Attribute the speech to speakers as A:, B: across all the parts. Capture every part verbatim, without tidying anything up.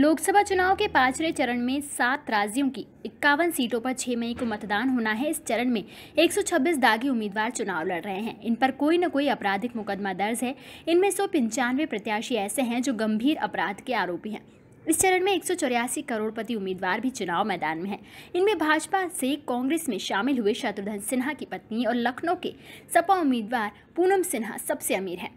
A: लोकसभा चुनाव के पांचवें चरण में सात राज्यों की इक्यावन सीटों पर छह मई को मतदान होना है। इस चरण में एक सौ छब्बीस दागी उम्मीदवार चुनाव लड़ रहे हैं। इन पर कोई न कोई आपराधिक मुकदमा दर्ज है। इनमें सौ पंचानवे प्रत्याशी ऐसे हैं जो गंभीर अपराध के आरोपी हैं। इस चरण में एक सौ चौरासी करोड़पति उम्मीदवार भी चुनाव मैदान में हैं। इनमें भाजपा से कांग्रेस में शामिल हुए शत्रुघ्न सिन्हा की पत्नी और लखनऊ के सपा उम्मीदवार पूनम सिन्हा सबसे अमीर हैं।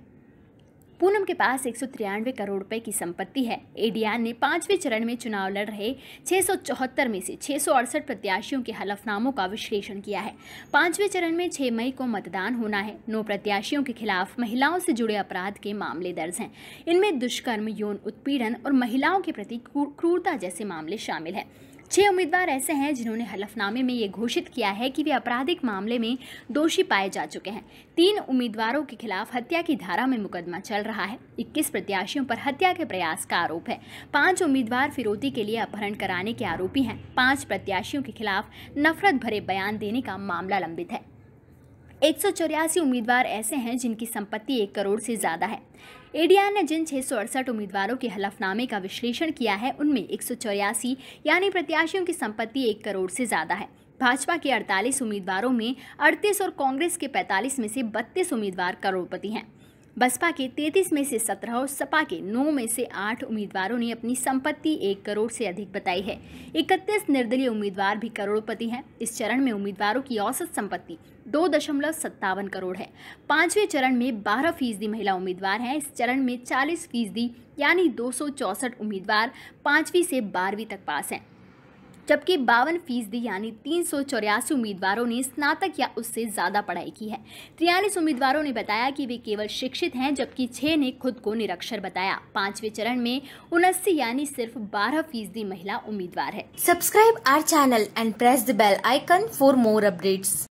A: पूनम के पास एक सौ तिरानवे करोड़ रुपए की संपत्ति है। एडीआर ने पांचवें चरण में चुनाव लड़ रहे छह सौ चौहत्तर में से छह सौ अड़सठ प्रत्याशियों के हलफनामों का विश्लेषण किया है। पांचवें चरण में छह मई को मतदान होना है। नौ प्रत्याशियों के खिलाफ महिलाओं से जुड़े अपराध के मामले दर्ज हैं। इनमें दुष्कर्म, यौन उत्पीड़न और महिलाओं के प्रति क्रूरता जैसे मामले शामिल हैं। छह उम्मीदवार ऐसे हैं जिन्होंने हलफनामे में ये घोषित किया है कि वे आपराधिक मामले में दोषी पाए जा चुके हैं। तीन उम्मीदवारों के खिलाफ हत्या की धारा में मुकदमा चल रहा है। इक्कीस प्रत्याशियों पर हत्या के प्रयास का आरोप है। पांच उम्मीदवार फिरौती के लिए अपहरण कराने के आरोपी हैं। पांच प्रत्याशियों के खिलाफ नफरत भरे बयान देने का मामला लंबित है। एक सौ चौरासी उम्मीदवार ऐसे हैं जिनकी संपत्ति एक करोड़ से ज्यादा है। एडीआर ने जिन छह सौ अड़सठ उम्मीदवारों के हलफनामे का विश्लेषण किया है उनमें एक सौ चौरासी यानी प्रत्याशियों की संपत्ति एक करोड़ से ज्यादा है। भाजपा के अड़तालीस उम्मीदवारों में अड़तीस और कांग्रेस के पैंतालीस में से बत्तीस उम्मीदवार करोड़पति हैं। बसपा के तैंतीस में से सत्रह और सपा के नौ में से आठ उम्मीदवारों ने अपनी संपत्ति एक करोड़ से अधिक बताई है। इकतीस निर्दलीय उम्मीदवार भी करोड़पति हैं। इस चरण में उम्मीदवारों की औसत संपत्ति दो दशमलव सत्तावन करोड़ है। पांचवें चरण में बारह फीसदी महिला उम्मीदवार हैं। इस चरण में चालीस फीसदी यानी दो सौ चौसठ उम्मीदवार पांचवीं से बारहवीं तक पास हैं, जबकि बावन फीसदी यानी तीन सौ चौरासी उम्मीदवारों ने स्नातक या उससे ज्यादा पढ़ाई की है। तिरालीस उम्मीदवारों ने बताया कि वे केवल शिक्षित हैं, जबकि छह ने खुद को निरक्षर बताया। पांचवें चरण में उनस्सी यानी सिर्फ बारह फीसदी महिला उम्मीदवार है।
B: Subscribe our channel and press the bell icon for more updates.